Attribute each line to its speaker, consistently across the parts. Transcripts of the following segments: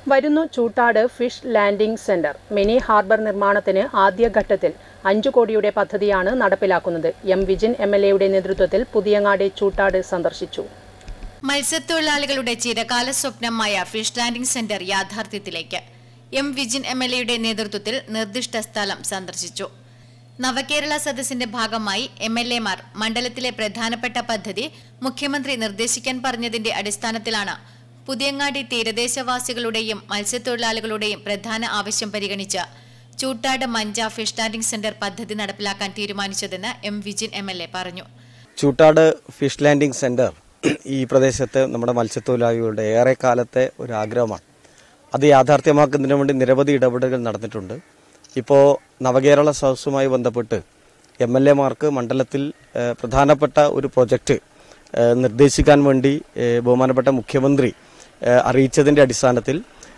Speaker 1: വരുന്നു Chuttad fish landing centre. Mini harbour നിർമ്മാണത്തിന് ആദ്യഘട്ടത്തിൽ 5 കോടിയുടെ പദ്ധതിയാണ് നടപ്പിലാക്കുന്നത്. എം വിജിൻ MLAയുടെ നേതൃത്വത്തിൽ പുതിയങ്ങാടി ചൂട്ടാട് സന്ദർശിച്ചു.
Speaker 2: മത്സ്യത്തൊഴിലാളികളുടെ ചിരകാല സ്വപ്നമായ ഫിഷ് ലാൻഡിംഗ് സെന്റർ യാഥാർത്ഥ്യത്തിലേക്ക്. എം വിജിൻ MLAയുടെ നേതൃത്വത്തിൽ നിർദ്ദിഷ്ട സ്ഥലം സന്ദർശിച്ചു. നവകേരള സദസ്സിന്റെ ഭാഗമായി MLAമാർ മണ്ഡലത്തിലെ പ്രധാനപ്പെട്ട പദ്ധതി മുഖ്യമന്ത്രി നിർദ്ദേശിക്കാൻ പറഞ്ഞതിന്റെ അടിസ്ഥാനത്തിലാണ് പുതിയങ്ങാടി തീരദേശവാസികളുടെയും മത്സ്യത്തൊഴിലാളികളുടെയും പ്രധാന ആവശ്യം പരിഗണിച്ച് Chuttad Manja fish landing centre പദ്ധതി നടപ്പിലാക്കാൻ തീരുമാനിച്ചതെന്ന് എം വിജിൻ MLA പറഞ്ഞു.
Speaker 3: ചൂട്ടാട് ഫിഷ് ലാൻഡിംഗ് സെന്റർ ഈ പ്രദേശത്ത് നമ്മുടെ മത്സ്യത്തൊഴിലാളികളുടെ ഏറെക്കാലത്തെ ഒരു ആഗ്രഹമാണ്. അത് യാഥാർത്ഥ്യമാക്കുന്നതിന് വേണ്ടി നിരവധി ഇടപെടലുകൾ നടന്നിട്ടുണ്ട്. ഇപ്പോൾ നവകേരള സദസ്സുമായി ബന്ധപ്പെട്ട് MLAമാർക്ക് മണ്ഡലത്തിൽ പ്രധാനപ്പെട്ട ഒരു പ്രൊജക്റ്റ് നിർദ്ദേശിക്കാൻ വേണ്ടി ബഹുമാനപ്പെട്ട മുഖ്യമന്ത്രി അറിയിച്ചതിൻ്റെ അടിസ്ഥാനത്തിൽ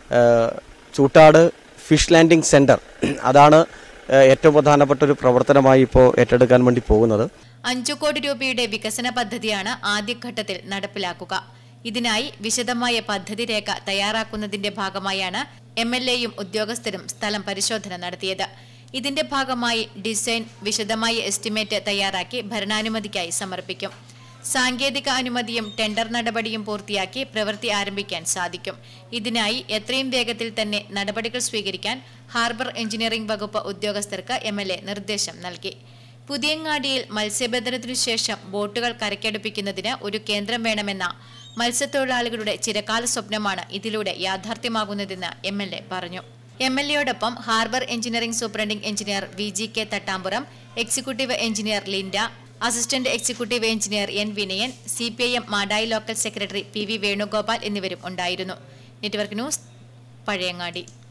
Speaker 3: ചൂട്ടാട് ഫിഷ് ലാൻഡിംഗ് സെന്റർ അതാണ് ഏറ്റവും പ്രധാനപ്പെട്ട ഒരു പ്രവർത്തനമായി ഇപ്പോൾ ഏറ്റെടുക്കാൻ വേണ്ടി പോകുന്നത്.
Speaker 2: 5 കോടി രൂപയുടെ വികസന പദ്ധതിയാണ് ആദ്യഘട്ടത്തിൽ നടപ്പിലാക്കുക. ഇതിനായി വിശദമായ പദ്ധതി രേഖ തയ്യാറാക്കുന്നതിന്റെ ഭാഗമായാണ് MLAയും ഉദ്യോഗസ്ഥരും സ്ഥലം പരിശോധന നടത്തിയത്. ഇതിന്റെ ഭാഗമായി ഡിസൈൻ വിശദമായ എസ്റ്റിമേറ്റ് തയ്യാറാക്കി ഭരണാനുമതിക്കായി സമർപ്പിക്കും. സാങ്കേതിക അനുമതിയും ടെൻഡർ നടപടിയും പൂർത്തിയാക്കി പ്രവൃത്തി ആരംഭിക്കാൻ സാധിക്കും. ഇതിനായി എത്രയും വേഗത്തിൽ തന്നെ നടപടികൾ സ്വീകരിക്കാൻ ഹാർബർ എഞ്ചിനീയറിംഗ് വകുപ്പ് ഉദ്യോഗസ്ഥർക്ക് MLA നിർദ്ദേശം നൽകി. പുതിയങ്ങാടിയിൽ മത്സ്യബന്ധനത്തിനു ശേഷം ബോട്ടുകൾ കരയ്ക്കടുപ്പിക്കുന്നതിന് ഒരു കേന്ദ്രം വേണമെന്ന മത്സ്യത്തൊഴിലാളികളുടെ ചിരകാല സ്വപ്നമാണ് ഇതിലൂടെ യാഥാർത്ഥ്യമാകുന്നതെന്ന് MLA പറഞ്ഞു. MLAയോടൊപ്പം harbour engineering superintending engineer VGK Thattamburam, executive engineer Linda, assistant executive engineer N Vinayan, CPIM Madayi local secretary PV Venugopal എന്നിവരും ഉണ്ടായിരുന്നു. Network news, Pazhayangadi.